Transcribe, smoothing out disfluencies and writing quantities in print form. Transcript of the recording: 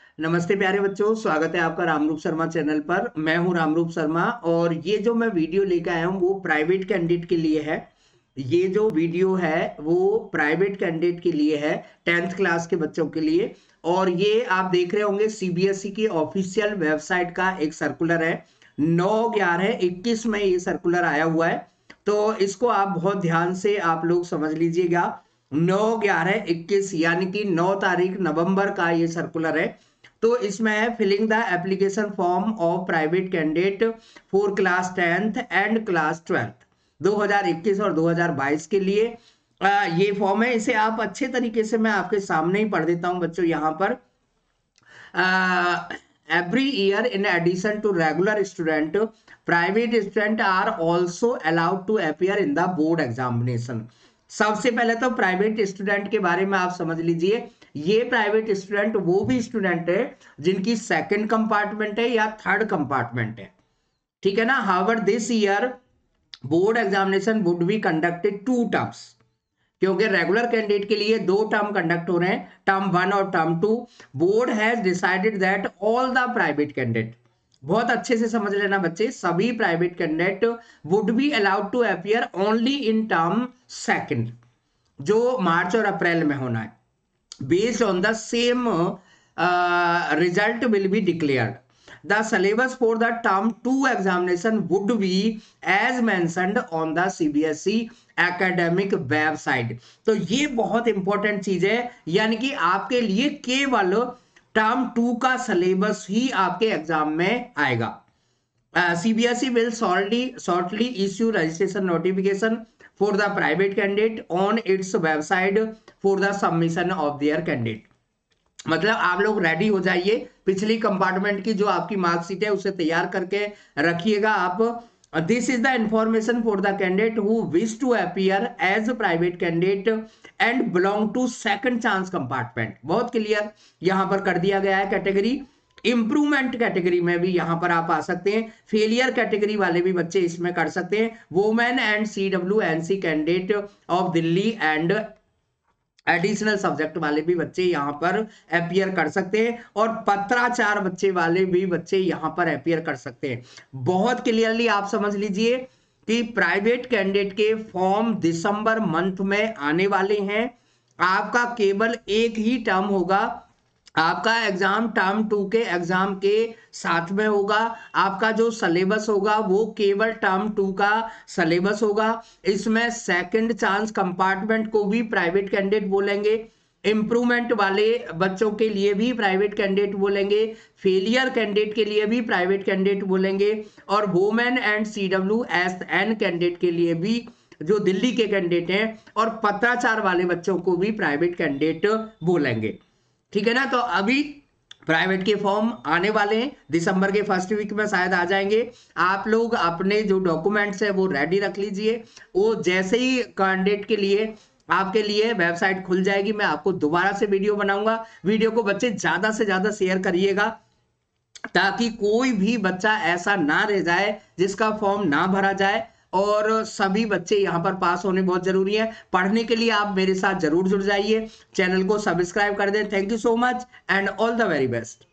नमस्ते प्यारे बच्चों, स्वागत है आपका रामरूप शर्मा चैनल पर। मैं हूं रामरूप शर्मा और ये जो मैं वीडियो लेकर आया हूं वो प्राइवेट कैंडिडेट के लिए है। ये जो वीडियो है वो प्राइवेट कैंडिडेट के लिए है, 10th क्लास के बच्चों के लिए। और ये आप देख रहे होंगे सीबीएसई की ऑफिशियल वेबसाइट का एक सर्कुलर है। 9/11/21 में ये सर्कुलर आया हुआ है, तो इसको आप बहुत ध्यान से आप लोग समझ लीजिएगा। 9/11/21 यानी कि 9 तारीख नवंबर का ये सर्कुलर है। तो इसमें है filling the application form of private candidate for class 10th and class 12th 2021 और 2022 के लिए। ये फॉर्म है, इसे आप अच्छे तरीके से मैं आपके सामने ही पढ़ देता हूं बच्चों। यहाँ पर every year in addition to regular student, private student are also allowed to appear in the board examination। सबसे पहले तो प्राइवेट स्टूडेंट के बारे में आप समझ लीजिए। ये प्राइवेट स्टूडेंट वो भी स्टूडेंट है जिनकी सेकंड कंपार्टमेंट है या थर्ड कंपार्टमेंट है, ठीक है ना। However this year board examination would be conducted 2 terms, क्योंकि रेगुलर कैंडिडेट के लिए 2 टर्म कंडक्ट हो रहे हैं, टर्म 1 और term 2। Board has decided that all the private candidate, बहुत अच्छे से समझ लेना बच्चे, सभी private candidate would be allowed to appear only in term second, जो मार्च और अप्रैल में होना है। based on the same result will be declared. The syllabus for the term 2 examination would be as mentioned on the CBSE academic website। तो ये बहुत important चीज है, यानी कि आपके लिए केवल टर्म 2 का सिलेबस ही आपके एग्जाम में आएगा। CBSE will shortly issue registration notification for the private candidate on its website for the submission of their candidate। मतलब आप लोग रेडी हो जाइए, पिछली कंपार्टमेंट की जो आपकी मार्कशीट है उसे तैयार करके रखिएगा आप। This is the information for the candidate who wish to appear as private candidate and belong to second chance compartment. बहुत क्लियर यहाँ पर कर दिया गया है कैटेगरी। इंप्रूवमेंट कैटेगरी में भी यहां पर आप आ सकते हैं, फेलियर कैटेगरी वाले भी बच्चे इसमें कर सकते हैं। Women and CWNC candidate of Delhi and additional subject वाले भी बच्चे यहां पर अपीयर कर सकते हैं, और पत्राचार बच्चे वाले भी बच्चे यहां पर अपीयर कर सकते हैं। बहुत क्लियरली आप समझ लीजिए कि प्राइवेट कैंडिडेट के फॉर्म दिसंबर मंथ में आने वाले हैं। आपका केवल एक ही टर्म होगा, आपका एग्जाम टर्म 2 के एग्जाम के साथ में होगा। आपका जो सिलेबस होगा वो केवल टर्म 2 का सिलेबस होगा। इसमें सेकंड चांस कंपार्टमेंट को भी प्राइवेट कैंडिडेट बोलेंगे, इंप्रूवमेंट वाले बच्चों के लिए भी प्राइवेट कैंडिडेट बोलेंगे, फेलियर कैंडिडेट के लिए भी प्राइवेट कैंडिडेट बोलेंगे, और वुमेन एंड CWSN कैंडिडेट के लिए भी, जो दिल्ली के कैंडिडेट हैं, और पत्राचार वाले बच्चों को भी प्राइवेट कैंडिडेट बोलेंगे, ठीक है ना। तो अभी प्राइवेट के फॉर्म आने वाले हैं, दिसंबर के फर्स्ट वीक में शायद आ जाएंगे। आप लोग अपने जो डॉक्यूमेंट्स है वो रेडी रख लीजिए। वो जैसे ही कैंडिडेट के लिए आपके लिए वेबसाइट खुल जाएगी, मैं आपको दोबारा से वीडियो बनाऊंगा। वीडियो को बच्चे ज्यादा से ज्यादा शेयर करिएगा, ताकि कोई भी बच्चा ऐसा ना रह जाए जिसका फॉर्म ना भरा जाए। और सभी बच्चे यहाँ पर पास होने बहुत जरूरी है। पढ़ने के लिए आप मेरे साथ जरूर जुड़ जाइए, चैनल को सब्सक्राइब कर दें। Thank you so much and all the very best.